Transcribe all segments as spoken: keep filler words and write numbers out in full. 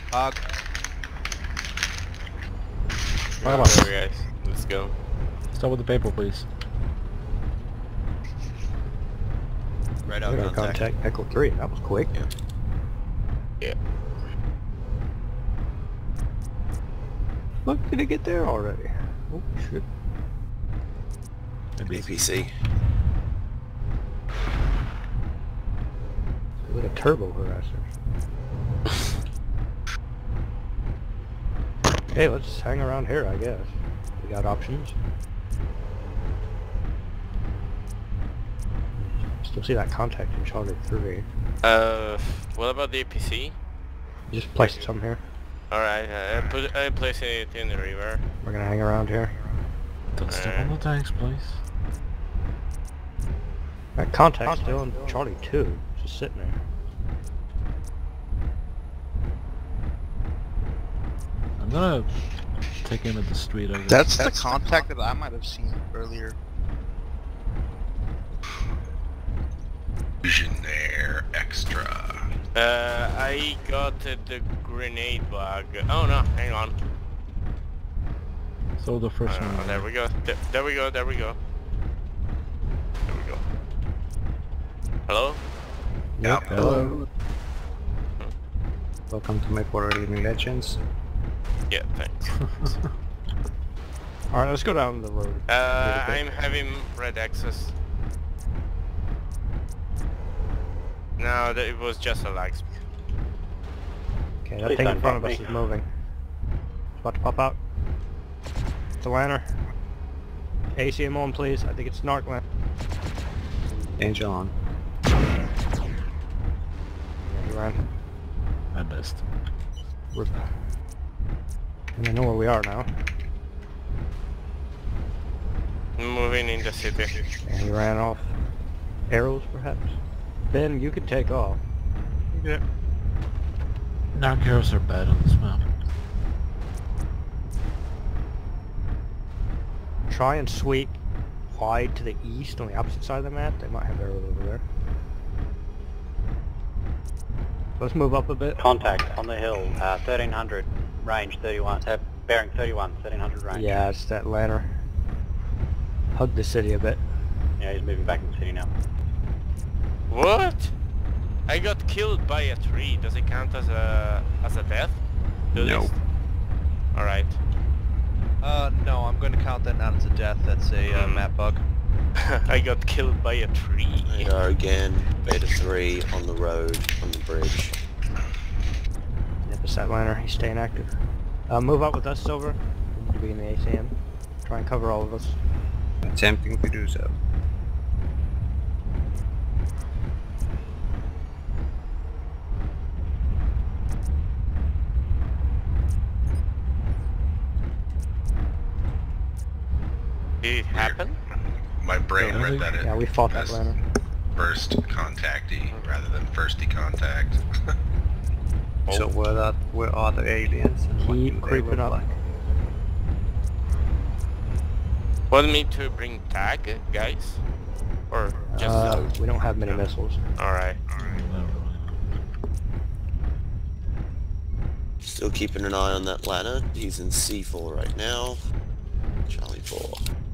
Hog. Talk about Alright, guys. Let's go. Start with the paper, please. Right We on got contact. contact. Echo three. That was quick. Yeah. Yeah. Look, did it get there already? Oh shit. A P C. With a turbo harasser. Hey, let's hang around here, I guess. We got options. Still see that contact in Charlie three. Uh, what about the A P C? Just place some here. Alright, I put I place it in the river. We're gonna hang around here. Don't step on the tanks, please. That contact's still in Charlie two, just sitting there. I'm gonna take him at the street, I guess. That's, That's the contact that I might have seen earlier. Visionaire extra. Uh, I got uh, the grenade bug. Oh no, hang on. So the first Uh, one. there we go. There, there we go. There we go. There we go. Hello? Yep. Hello. Welcome to my Puerto Rican Legends. Yeah, thanks. Alright, let's go down the road. Uh, I'm having red access. No, that it was just a lag speed. Okay, that Please thing in don't front of bump us me. is moving. It's about to pop out. The lantern. A C M on, please. I think it's Narc Lan. Angel on. Yeah, he ran. I missed. Rip. And I know where we are now. Moving in the city. And he ran off. Arrows, perhaps? Ben, you could take off. Yeah. Knock arrows are bad on this map. Try and sweep wide to the east on the opposite side of the map. They might have arrows over there. Let's move up a bit. Contact on the hill, uh, thirteen hundred, range thirty-one, uh, bearing thirty-one, thirteen hundred range. Yeah, it's that ladder. Hug the city a bit. Yeah, he's moving back in the city now. What? I got killed by a tree. Does it count as a as a death? No. All right. Uh, no, I'm going to count that not as a death. That's a uh, Mm. map bug. I got killed by a tree. We are again, Beta three on the road, on the bridge. Yep, it's that lantern. He's staying active. Uh, move up with us, Silver. We need to be in the A C M. Try and cover all of us. Attempting to do so. Did it happen? My brain Yeah, read that it Yeah, we fought that as lantern. first contactee rather than firsty contact. So where that where are the aliens? And what do Keep they creeping look up. like? Want me to bring tag, guys? Or just Uh, we don't have many missiles. all right. Still keeping an eye on that ladder. He's in C four right now. Charlie four.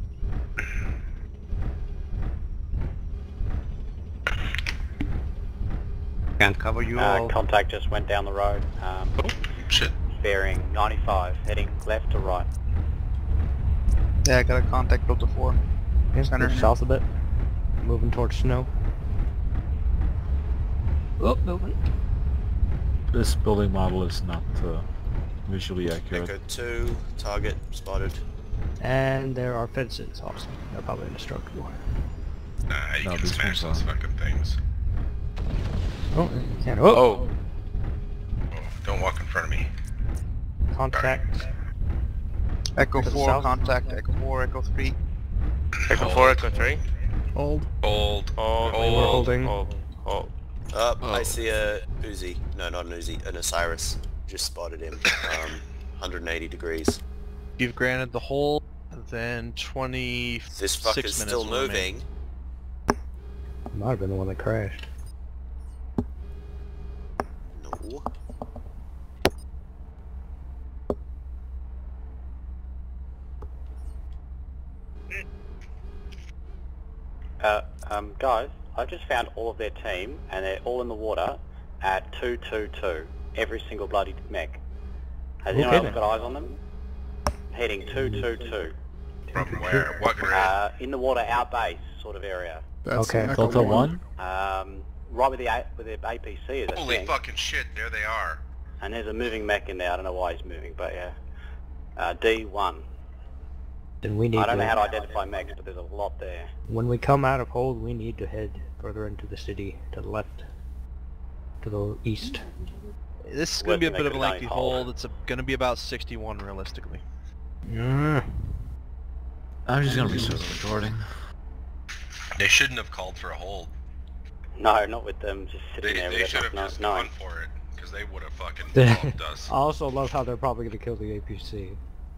Can't cover you Uh, all. contact just went down the road, um, Oh, shit. bearing ninety-five, heading left to right. Yeah, I got a contact Delta four. Yeah, Center. move south a bit. Moving towards snow. Oh, moving. This building model is not uh, visually accurate. Echo two, target spotted. And there are fences. Awesome. They're probably indestructible. Nah, you No, can these smash ones those aren't. fucking things. Oh, you can't. Oh, Oh, Oh, don't walk in front of me. contact. Echo To the four, south. contact. Echo four, Echo three. Echo four, Echo three. Hold. Hold. Hold, We were holding. hold, hold. Up, Oh. I see a Uzi. No, not an Uzi, an Osiris. Just spotted him. Um, one hundred eighty degrees. You've granted the hold, then twenty-six This fucker's minutes still will remain. moving. Might have been the one that crashed. No. Uh, um, guys, I've just found all of their team, and they're all in the water at two two two. Every single bloody mech. Has anyone else got eyes on them? Heading two two two. From where? What grid? Uh, in the water, our base sort of area. That's okay. Delta one? Um, right with the A with the A P C is, I Holy think. fucking shit, there they are. And there's a moving mech in there. I don't know why he's moving, but yeah. Uh, D one. Then we need I don't to, know how to identify mechs, but there's a lot there. when we come out of hold, we need to head further into the city, to the left, to the east. This is going to be a Worth bit of a making lengthy a hold. hold. It's going to be about sixty-one realistically. Mm. I'm just gonna restart the recording. They shouldn't have called for a hold. No, not with them just sitting They, there they with should have no, just no. gone for it, because they would have fucking I helped us. also love how they're probably going to kill the A P C.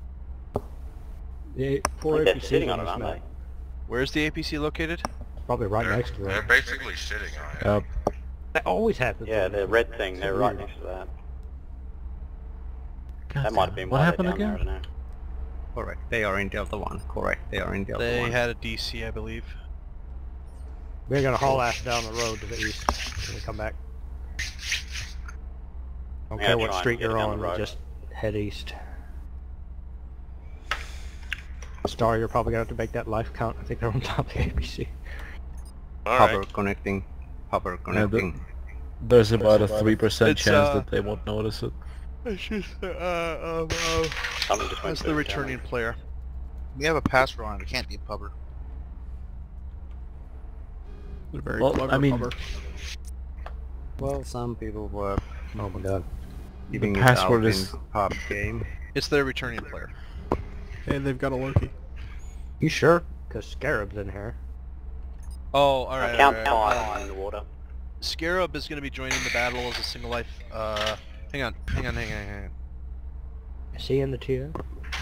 The I four think A they're P Cs sitting on on it, this aren't map. they? Where's the A P C located? Probably right They're, next to they're it. basically sitting on it. Yep. That always happens. Yeah, though. the red thing, It's they're right weird. next to that. God That might damn have it. been What why happened they're down again? there, I don't know. Correct. They are in Delta one. Correct. They are in Delta They one. had a D C, I believe. We're going to haul ass down the road to the east when we come back. Don't Yeah, care what try and street get you're down the on, road. just head east. Star, you're probably going to have to make that life count. I think they're on top of the A P C. Hover Alright. connecting. Hover the- connecting. There's about a three percent It's, chance uh, that they won't notice it. It's just, uh, uh, uh, Something just went that's the boom returning down player. We have a password on it. It can't be a pubber. They're very Well, clever I mean, pubber. Well, some people were Oh my god. giving it password out is- in pub game. It's their returning player. Hey, they've got a Loki. You sure? Because Scarab's in here. Oh, there. alright, Count alright. five Uh, in the water. Scarab is going to be joining the battle as a single life. Uh, hang on, hang on, hang on, hang on. Is he in the tier?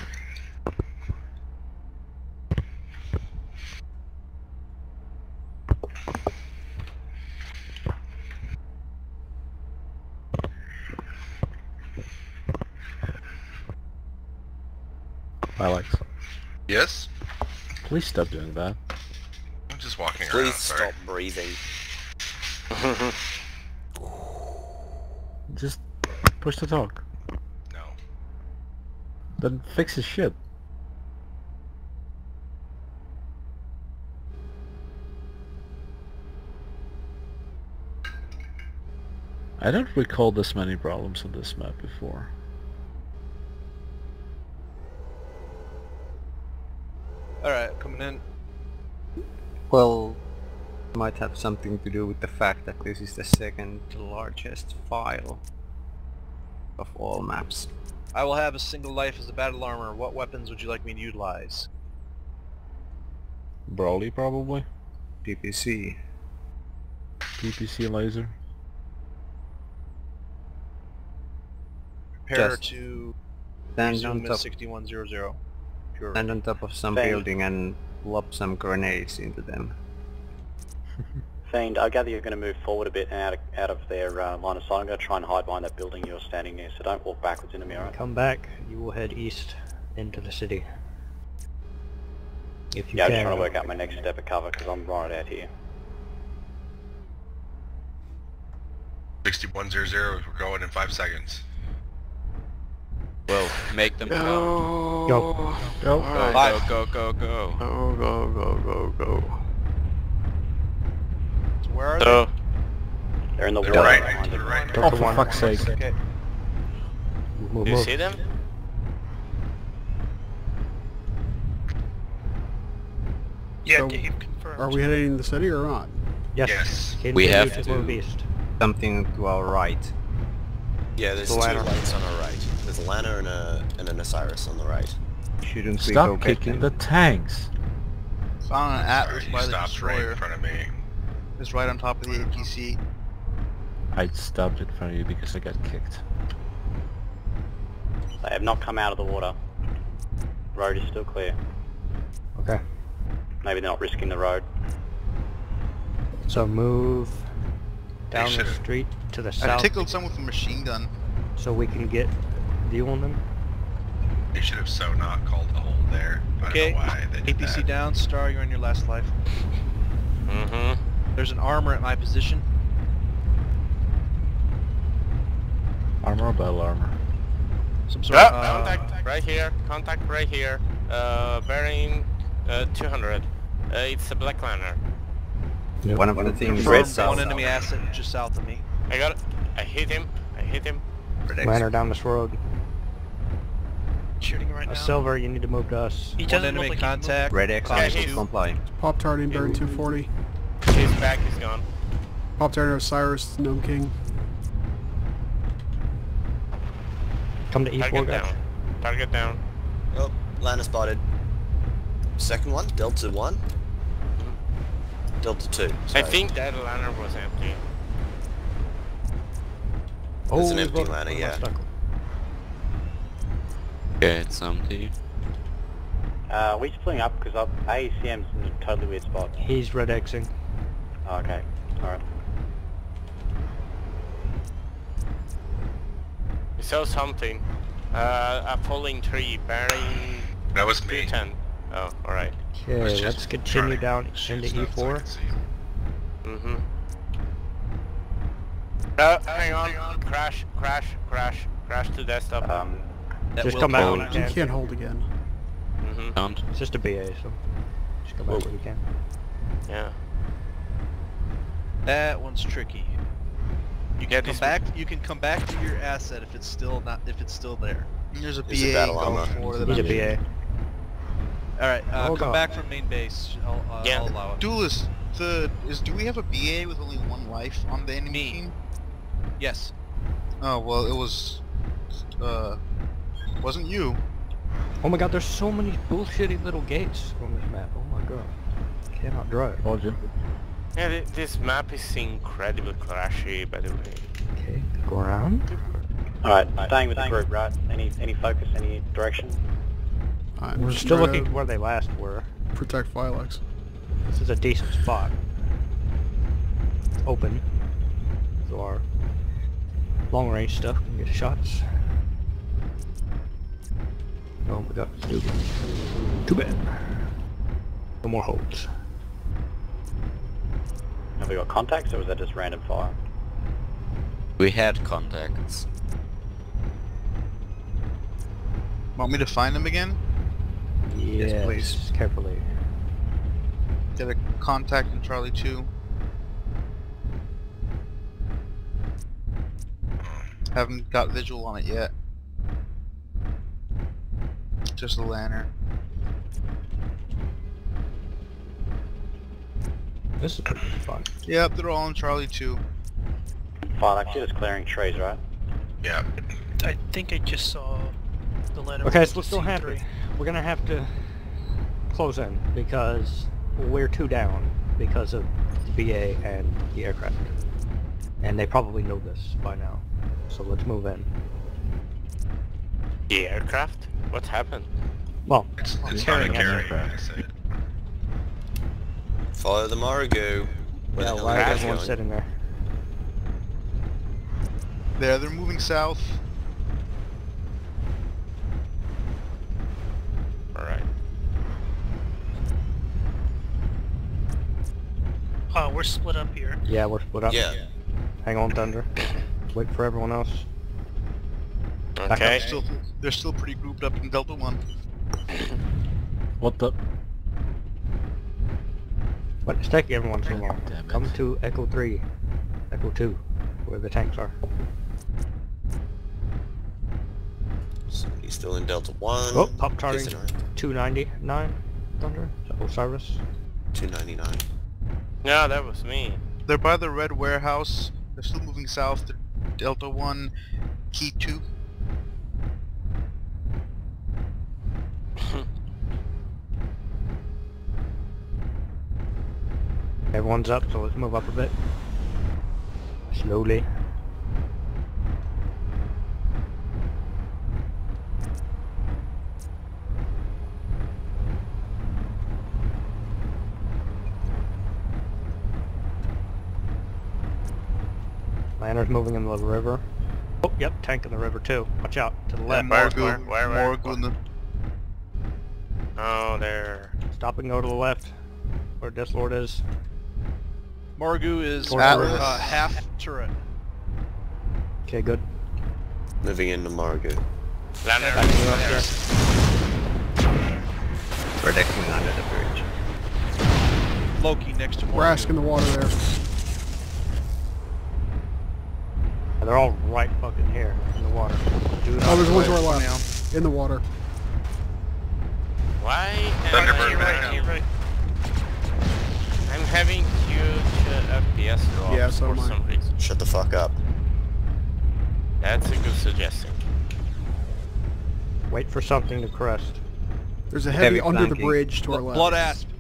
Alex, Yes? please stop doing that. I'm just walking around, Please sorry. stop breathing. Just push the talk. No. Then fix his shit. I don't recall this many problems on this map before. Alright, coming in. Well, might have something to do with the fact that this is the second largest file of all maps. I will have a single life as a battle armor. What weapons would you like me to utilize? Brawly, probably? P P C. P P C laser? Prepare Just to Stand resume on at top, sixty-one hundred. Pure. stand on top of some Thank- building and lob some grenades into them. Fiend, I gather you're going to move forward a bit and out of, out of their uh, line of sight. I'm going to try and hide behind that building you're standing near, so don't walk backwards into me, alright? Come back, you will head east into the city. If you Yeah, I'm can. just trying to work out my next step of cover because I'm right out here. sixty-one hundred, we're going in five seconds. Well, make them come. Go. Go. Go, Five. go, go, go, go. Go, go, go, go, go. So where are So, They're in the To water the right, behind to it. the right. Delta Oh, for one. fuck's sake. they? Okay. Move, do you move. see them? Yeah, So, Dave confirmed. Are we heading in the city or not? Yes. Yes. Continue We have to to. move east. Something to our right. Yeah, there's The two ladder. lights on our right. There's a Lana and, a, and an Osiris on the right. Shouldn't we go Stop get kicking them? the tanks! Found an Atlas Sorry, you by the stopped right destroyer. in front of me. It's right on top of the A P C. I stopped in front of you because I got kicked. They have not come out of the water. Road is still clear. Okay. Maybe they're not risking the road. So move down the should've- street to the I south tickled some with a machine gun. so we can get view on them. They should have so not called a hold there. I Okay, don't know why they A did P C that. down, Star, you're on your last life. Mm-hmm. There's an armor at my position. Armor or battle armor? Some sort Ah, of... Uh, contact right here. Contact right here. Uh, bearing uh, two hundred. Uh, it's a black liner. One of the things from red one south. enemy asset just south of me. I got it. I hit him. I hit him. Liner down this road. Shooting right A now. silver, you need to move to us. He One doesn't enemy look like contact. Red X Yeah, is he's- complying. Pop tarting, bearing two forty. His back is gone. Pop tarting Osiris, Gnome King. Come to E four, Target guys. down. Target down. Oh, liner spotted. Second one, Delta one. Delta two. I sorry. think that liner was empty. It's an we've empty got- liner, we're yeah. stuck. Yeah, it's empty. Uh, we splitting up because A C M's in a totally weird spot. He's red Xing. Oh, okay. Alright. I saw something. Uh, a falling tree bearing That was two me. ten. Oh, alright. I was Okay, just let's continue trying to down shoot into E stuff so I four. could see. Mm-hmm. Uh, hang on. Crash, crash, crash, crash to desktop. Um, That Just will come back go when down. you You can. can't hold again. Mm-hmm. Can't. It's just a B A, so just come back when you can. Yeah. That one's tricky. You Yeah, can come this- back. You can come back to your asset if it's still not. If it's still there. There's a There's a B A battle going armor. for the He's a B A. All right, uh, Hold come on. back from main base. I'll, uh, Yeah. I'll allow it. Duelist, the is do we have a B A with only one life on the enemy Me. team? Yes. Oh well, it was, uh, wasn't you. Oh my god, there's so many bullshitty little gates on this map. Oh my god. Cannot drive. Told you. Yeah, th this map is incredibly crashy, by the way. Okay, go around. alright, staying with the group, right? Any any focus, any direction? I'm We're just still trying looking to where they last were. protect Phylex. This is a decent spot. Open. So our long range stuff can get shots. Oh, we got too Too bad. No more holds. Have we got contacts or was that just random fire? We had contacts. Want me to find them again? Yes, please. Carefully. Get a contact in Charlie two. Haven't got visual on it yet. Just a lantern. This is pretty fun. Yep, they're all in Charlie two. Fire, actually just clearing trees, right? Yeah. I think I just saw the letter. Okay, so let's go happy. We're gonna have to close in because we're two down because of the B A and the aircraft. And they probably know this by now. So let's move in. The aircraft? What happened? Well, It's, it's carrying not a an carry. like I said. Follow the Marigo. Where yeah, the hell why is is it everyone going? sitting there? There, they're moving south. Alright. Oh, we're split up here. Yeah, we're split up. Yeah. Hang on, Thunder. Wait for everyone else. Back Okay. up. Still, they're still pretty grouped up in Delta one. What the? But it's taking everyone so long. Damn it. Come to Echo three. Echo two. Where the tanks are. So he's still in Delta one. Oh, pop charting Is it two ninety-nine. Thunder. Is that Osiris? two ninety-nine. No, that was me. They're by the red warehouse. They're still moving south to Delta one, Key two. Everyone's up, so let's move up a bit. Slowly. Lander's moving in the river. Oh, yep, tank in the river too. Watch out, to the left. Where, Morgu, where, where, where? Morgu in the Oh, there. Stop and go to the left, where deathlord is. Morgu is Atlas. uh, half turret. Okay, good. Moving into Margo. Lander. Protecting under the bridge. Loki next to Morgu. Rask in the water there. They're all right fucking here in the water. Do not Oh, there's one to our go left. In the water. Why am Thunderbird I back right, up. right? I'm having huge uh, F P S drops Yeah, so for am I. some reason. Shut the fuck up. That's a good suggestion. Wait for something to crest. There's a heavy, Heavy under the flanking. bridge to our Bl- left. Blood asp.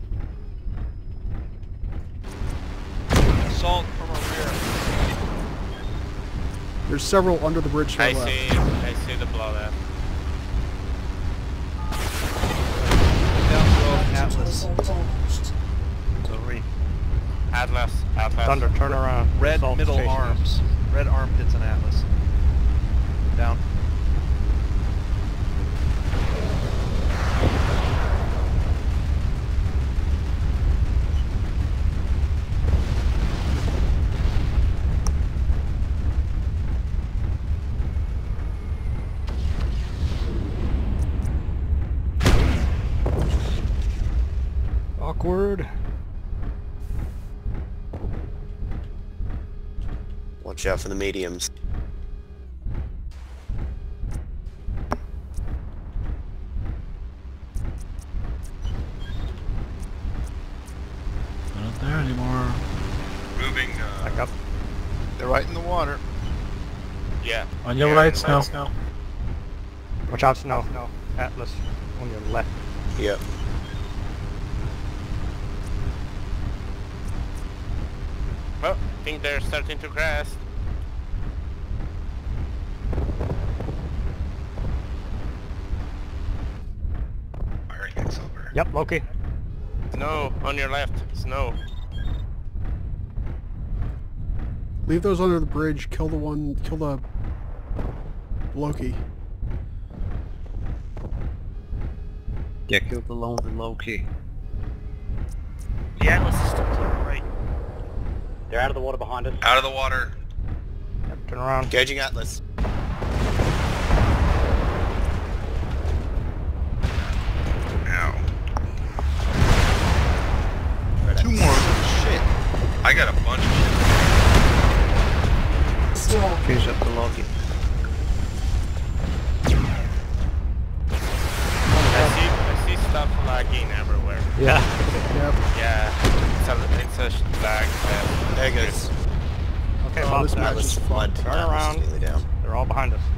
Assault from our rear. There's several under the bridge to our I left. see, I see the blood app. Down below Atlas. Sorry. Atlas, Atlas. Thunder, turn around. Red Assault middle station. arms. Red armpits on Atlas. Down. Awkward. Watch out for the mediums. They're not there anymore. Moving, uh... Back up. They're right in the water. Yeah. On your Yeah, right, the Snow. Watch out, Snow. Atlas. On your left. Yep. Oh, I think they're starting to crest. Firing at silver. Yep, Loki. Snow, on your left. Snow. Leave those under the bridge. Kill the one. Kill the Loki. Yeah, kill the lonely Loki. The Atlas is still to our right. They're out of the water behind us. Out of the water. Yep, turn around. Engaging Atlas. Ow. Two more. Shit. I got a bunch of shit. Finish up the Loki. I see, I see stuff lagging everywhere. Yeah. Yep. Yeah, it's a, it's a sh- lag. Uh, There goes. Okay, Oh, Bob, this turn match is fun. turn Atlas around. is nearly down. They're all behind us.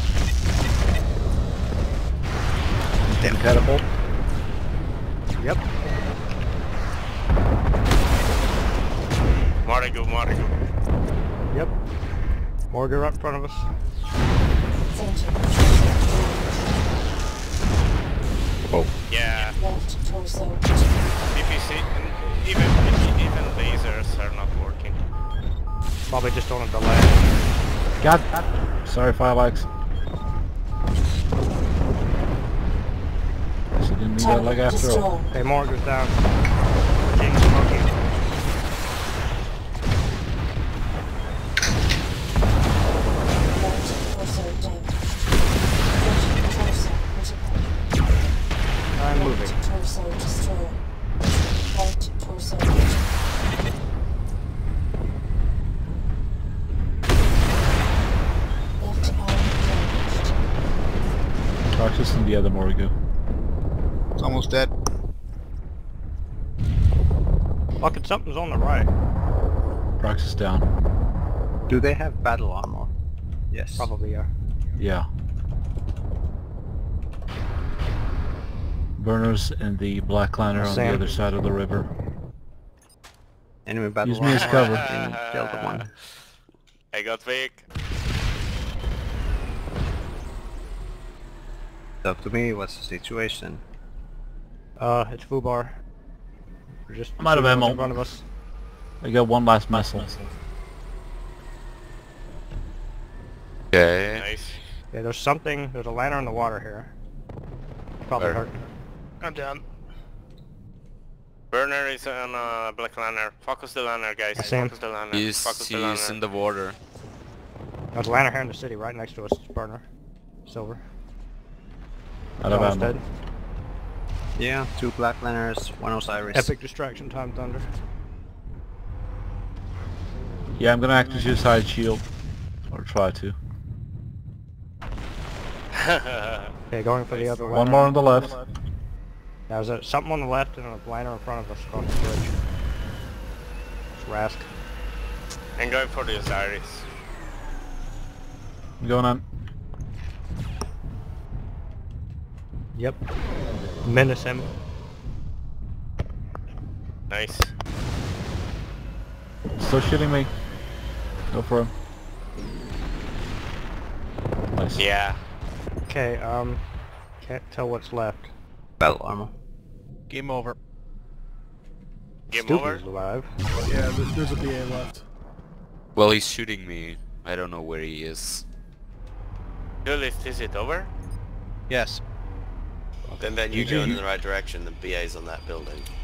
Damn catapult. Yep. Marigo, Marigo. Yep. Morgan right in front of us. Oh. Yeah. B P C, and even, even lasers are not working. Probably just on a delay. God. Sorry, Firelex. She didn't mean that like after all. Okay, Morgan's down. James Loki. I'm moving. Roxas and the other Morgu. It's almost dead. Fucking something's on the right. Roxas down. Do they have battle armor? Yes. Probably, yeah. Yeah. Burners and the Black Lantern on the Sam. other side of the river. Enemy battle Use me as armor cover. in Delta one. I got Vic. So to me, what's the situation? Uh, it's Fubar. We're just I'm out of ammo. in front of us. I got one last missile. Okay. Nice. Yeah, there's something. There's a lantern in the water here. Probably Where? hurt. I'm down. Burner is on uh, black lantern. Focus the lantern, guys. I see him. Focus the lantern. He's, Focus the he's lantern. in the water. There's a lantern here in the city, right next to us. Burner. Silver. Out of Almost ammo. dead. Yeah, two black lanterns, one Osiris. Epic distraction time thunder. Yeah, I'm gonna activate your side shield. Or try to. Okay, going for the other lantern. One more on the left. There's a, something on the left and a lantern in front of us across the bridge. It's Rask. And going for the Osiris. I'm going on. Yep. Menace him. Nice. Still shooting me. Go for him. Nice. Yeah. Okay, um... can't tell what's left. Battle armor. Game over. Game Stupid over? is alive. Yeah, there, there's a B A left. Well, he's shooting me. I don't know where he is. Duelist, is it over? Yes. Ben Ben, you're G G. going in the right direction. The B A's on that building.